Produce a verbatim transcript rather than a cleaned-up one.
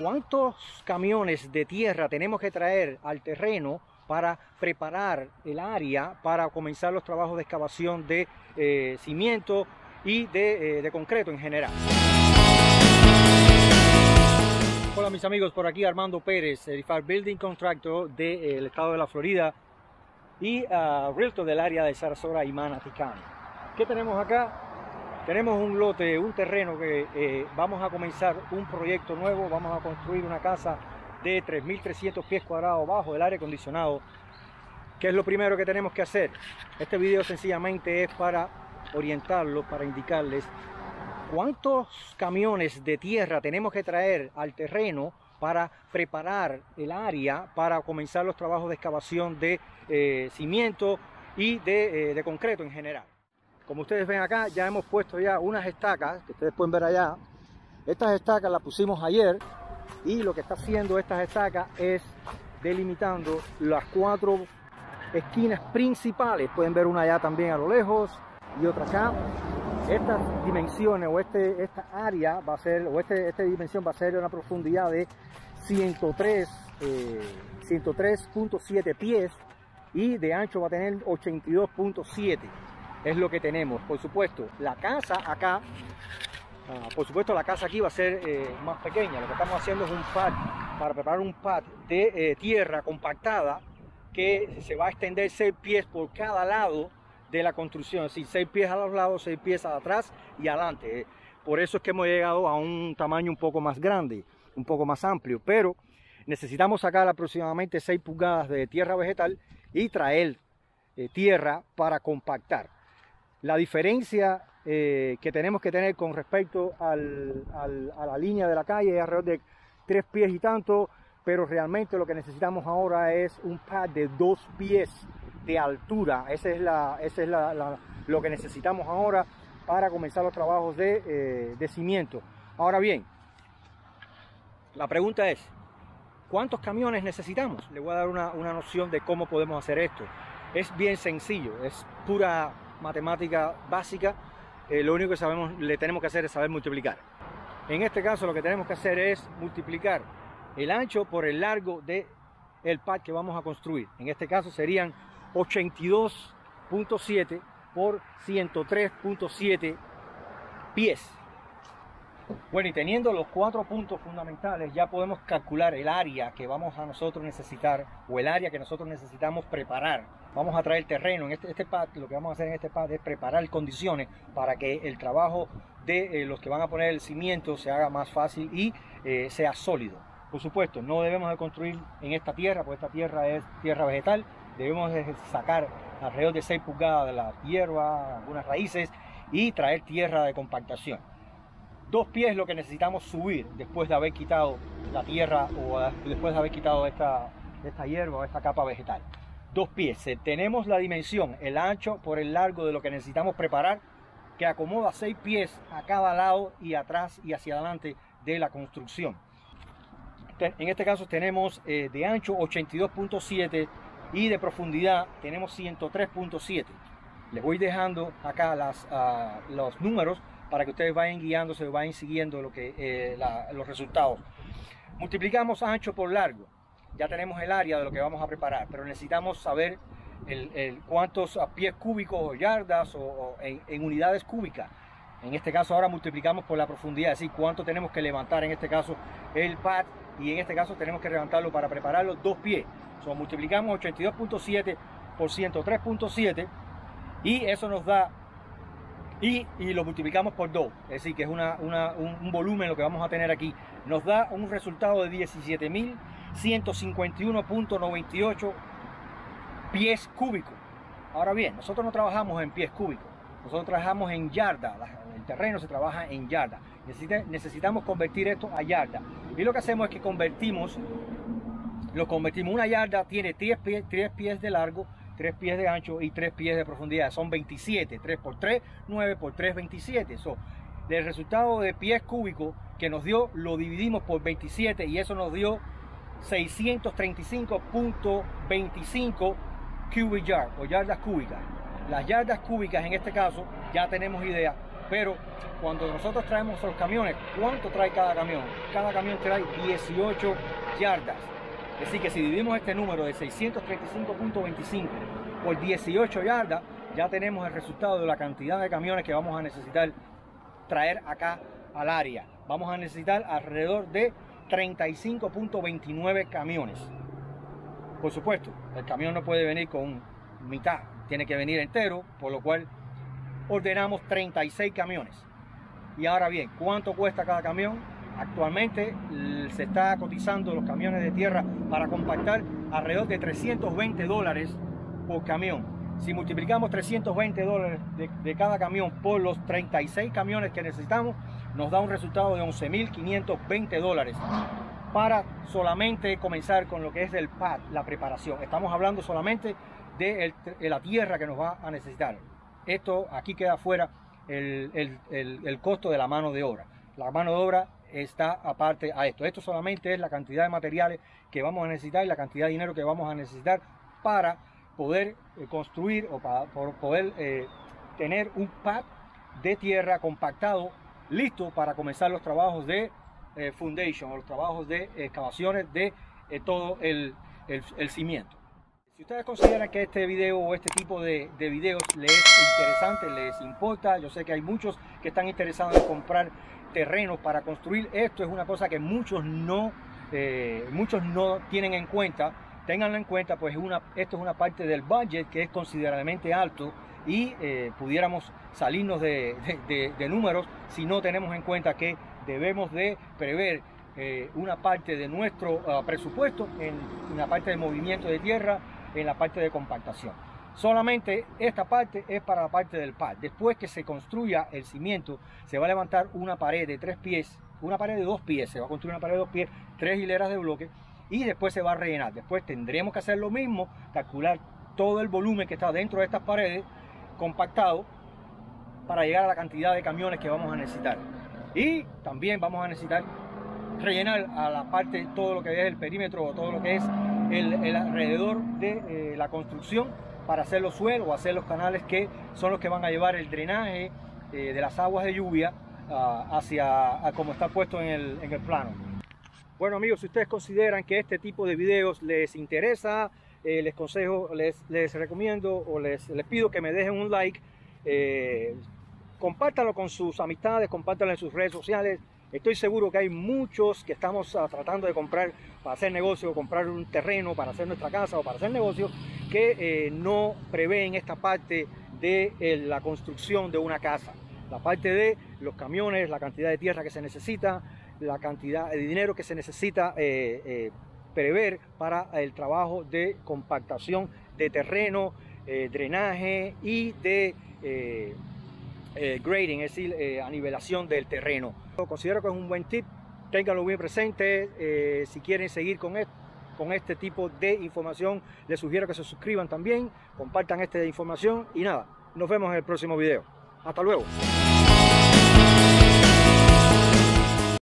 ¿Cuántos camiones de tierra tenemos que traer al terreno para preparar el área para comenzar los trabajos de excavación de eh, cimiento y de, eh, de concreto en general? Hola mis amigos, por aquí Armando Pérez, Edifar Building Contractor del estado de la Florida y uh, Realtor del área de Sarasota y Manatí-County. ¿Qué tenemos acá? Tenemos un lote, un terreno que eh, vamos a comenzar un proyecto nuevo. Vamos a construir una casa de tres mil trescientos pies cuadrados bajo el aire acondicionado. ¿Qué es lo primero que tenemos que hacer? Este video sencillamente es para orientarlos, para indicarles cuántos camiones de tierra tenemos que traer al terreno para preparar el área para comenzar los trabajos de excavación de eh, cimiento y de, eh, de concreto en general. Como ustedes ven acá, ya hemos puesto ya unas estacas, que ustedes pueden ver allá. Estas estacas las pusimos ayer y lo que está haciendo estas estacas es delimitando las cuatro esquinas principales. Pueden ver una allá también a lo lejos y otra acá. Estas dimensiones o este, esta área va a ser, o este, esta dimensión va a ser una profundidad de ciento tres punto siete pies y de ancho va a tener ochenta y dos punto siete. Es lo que tenemos. Por supuesto, la casa acá, uh, por supuesto la casa aquí va a ser eh, más pequeña. Lo que estamos haciendo es un pad, para preparar un pad de eh, tierra compactada que se va a extender seis pies por cada lado de la construcción, es decir, seis pies a los lados, seis pies atrás y adelante. Por eso es que hemos llegado a un tamaño un poco más grande, un poco más amplio, pero necesitamos sacar aproximadamente seis pulgadas de tierra vegetal y traer eh, tierra para compactar. La diferencia eh, que tenemos que tener con respecto al, al, a la línea de la calle es alrededor de tres pies y tanto, pero realmente lo que necesitamos ahora es un pad de dos pies de altura. Esa es, la, esa es la, la, lo que necesitamos ahora para comenzar los trabajos de, eh, de cimiento. Ahora bien, la pregunta es, ¿cuántos camiones necesitamos? Le voy a dar una, una noción de cómo podemos hacer esto. Es bien sencillo, es pura matemática básica. Eh, lo único que sabemos, le tenemos que hacer es saber multiplicar. En este caso lo que tenemos que hacer es multiplicar el ancho por el largo de el pad que vamos a construir. En este caso serían ochenta y dos punto siete por ciento tres punto siete pies. Bueno, y teniendo los cuatro puntos fundamentales, ya podemos calcular el área que vamos a nosotros necesitar, o el área que nosotros necesitamos preparar. Vamos a traer terreno. En este, este pad, lo que vamos a hacer en este pad es preparar condiciones para que el trabajo de eh, los que van a poner el cimiento se haga más fácil y eh, sea sólido. Por supuesto, no debemos de construir en esta tierra, porque esta tierra es tierra vegetal. Debemos de sacar alrededor de seis pulgadas de la hierba, algunas raíces, y traer tierra de compactación. Dos pies lo que necesitamos subir después de haber quitado la tierra o después de haber quitado esta, esta hierba o esta capa vegetal. Dos pies. Tenemos la dimensión, el ancho por el largo de lo que necesitamos preparar, que acomoda seis pies a cada lado y atrás y hacia adelante de la construcción. En este caso tenemos eh, de ancho ochenta y dos punto siete y de profundidad tenemos ciento tres punto siete. Les voy dejando acá las, uh, los números para que ustedes vayan guiándose, vayan siguiendo lo que, eh, la, los resultados. Multiplicamos ancho por largo. Ya tenemos el área de lo que vamos a preparar, pero necesitamos saber el, el cuántos pies cúbicos o yardas o, o en, en unidades cúbicas. En este caso ahora multiplicamos por la profundidad, es decir, cuánto tenemos que levantar en este caso el pad, y en este caso tenemos que levantarlo para preparar los dos pies. So, multiplicamos ochenta y dos punto siete por ciento tres punto siete y eso nos da, y, y lo multiplicamos por dos, es decir, que es una, una, un, un volumen lo que vamos a tener aquí. Nos da un resultado de diecisiete mil ciento cincuenta y uno punto noventa y ocho pies cúbicos. Ahora bien, nosotros no trabajamos en pies cúbicos, nosotros trabajamos en yarda. El terreno se trabaja en yarda. Necesita, necesitamos convertir esto a yarda. Y lo que hacemos es que convertimos, lo convertimos. Una yarda tiene tres pies, tres pies de largo, tres pies de ancho y tres pies de profundidad. Son veintisiete. tres por tres, nueve por tres, veintisiete. So, del resultado de pies cúbicos que nos dio, lo dividimos por veintisiete y eso nos dio seiscientos treinta y cinco punto veinticinco cubic yard o yardas cúbicas. Las yardas cúbicas en este caso ya tenemos idea Pero cuando nosotros traemos los camiones, ¿cuánto trae cada camión? Cada camión trae dieciocho yardas. Es decir, que si dividimos este número de seiscientos treinta y cinco punto veinticinco por dieciocho yardas, ya tenemos el resultado de la cantidad de camiones que vamos a necesitar traer acá al área. Vamos a necesitar alrededor de treinta y cinco punto veintinueve camiones. Por supuesto, el camión no puede venir con mitad, tiene que venir entero, por lo cual ordenamos treinta y seis camiones. Y ahora bien, ¿cuánto cuesta cada camión? Actualmente se está cotizando los camiones de tierra para compactar alrededor de trescientos veinte dólares por camión. Si multiplicamos trescientos veinte dólares de, de cada camión por los treinta y seis camiones que necesitamos, nos da un resultado de once mil quinientos veinte dólares para solamente comenzar con lo que es el pad, la preparación. Estamos hablando solamente de, el, de la tierra que nos va a necesitar. Esto aquí queda fuera el, el, el, el costo de la mano de obra. La mano de obra está aparte a esto. Esto solamente es la cantidad de materiales que vamos a necesitar y la cantidad de dinero que vamos a necesitar para poder eh, construir o para, para poder eh, tener un pad de tierra compactado listo para comenzar los trabajos de eh, foundation o los trabajos de excavaciones de eh, todo el, el, el cimiento. Si ustedes consideran que este video o este tipo de, de videos les es interesante, les importa, yo sé que hay muchos que están interesados en comprar terrenos para construir. Esto es una cosa que muchos no, eh, muchos no tienen en cuenta. Ténganlo en cuenta, pues una, esto es una parte del budget que es considerablemente alto y eh, pudiéramos salirnos de, de, de, de números si no tenemos en cuenta que debemos de prever eh, una parte de nuestro uh, presupuesto en, en la parte de movimiento de tierra, en la parte de compactación. Solamente esta parte es para la parte del pad. Después que se construya el cimiento, se va a levantar una pared de tres pies, una pared de dos pies, se va a construir una pared de dos pies, tres hileras de bloques y después se va a rellenar. Después tendremos que hacer lo mismo, calcular todo el volumen que está dentro de estas paredes compactado para llegar a la cantidad de camiones que vamos a necesitar. Y también vamos a necesitar rellenar a la parte, todo lo que es el perímetro o todo lo que es el, el alrededor de eh, la construcción para hacer los suelos o hacer los canales que son los que van a llevar el drenaje eh, de las aguas de lluvia uh, hacia a como está puesto en el, en el plano. Bueno amigos, si ustedes consideran que este tipo de videos les interesa, eh, les consejo, les, les recomiendo o les, les pido que me dejen un like, eh, compártanlo con sus amistades, compártanlo en sus redes sociales. Estoy seguro que hay muchos que estamos uh, tratando de comprar para hacer negocio, comprar un terreno para hacer nuestra casa o para hacer negocio, que eh, no prevén esta parte de eh, la construcción de una casa. La parte de los camiones, la cantidad de tierra que se necesita, la cantidad de dinero que se necesita eh, eh, prever para el trabajo de compactación de terreno, eh, drenaje y de eh, eh, grading, es decir, eh, a nivelación del terreno. Considero que es un buen tip, ténganlo bien presente. Eh, si quieren seguir con esto, con este tipo de información, les sugiero que se suscriban también, compartan esta información y nada, nos vemos en el próximo video. Hasta luego.